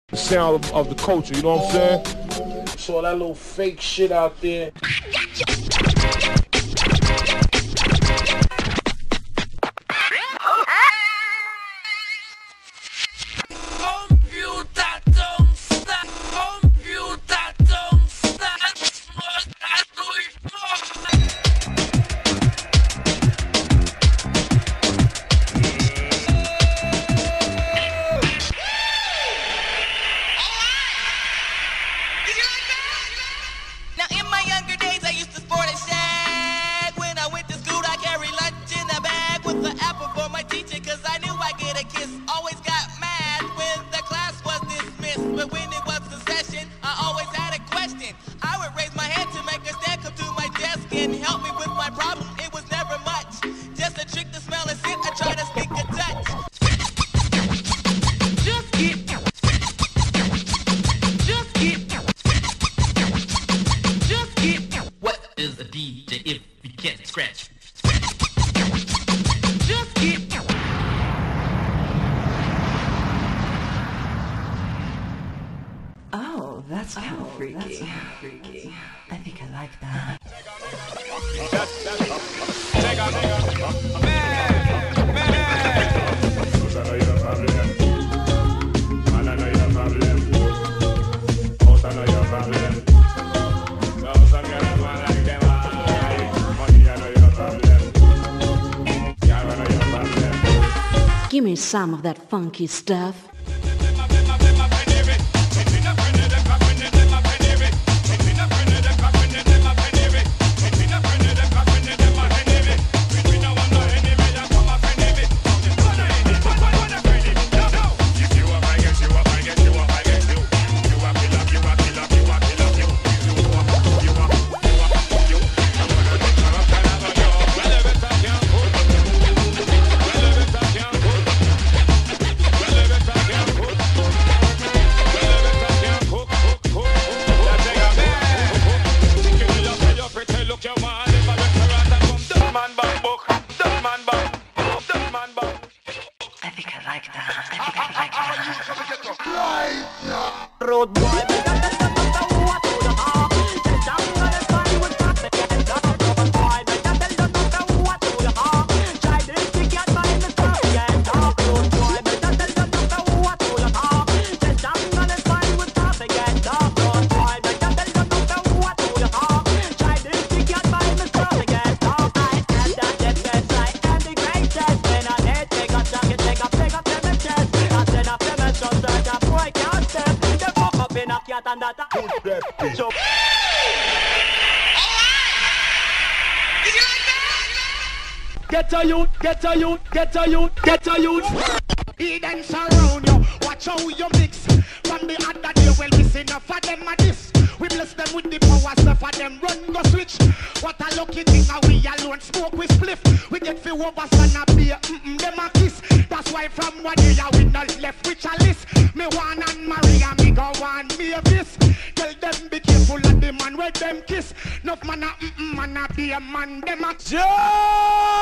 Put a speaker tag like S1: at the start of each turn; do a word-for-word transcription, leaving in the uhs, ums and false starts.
S1: the sound of, of the culture, you know what I'm saying? So that little fake shit out there.
S2: Oh, that's kind of freaky. That's kind of freaky. I think I like that.
S3: Give me some of that funky stuff.
S4: Road boy, and that so get a youth, get a youth, get a youth, get a youth. He then surround you, watch how you mix. From the other day, well, we see enough of them at this. We bless them with the power stuff of them run go switch. What a lucky thing, how we alone smoke with spliff. We get few of us and a beer, mm-mm, them a kiss. That's why from one year we not left with a list. Me one and Maria, me go one, me a this. Tell them be careful of the man where them kiss. Enough man a mm-mm, man a beer, man them a
S1: Joe!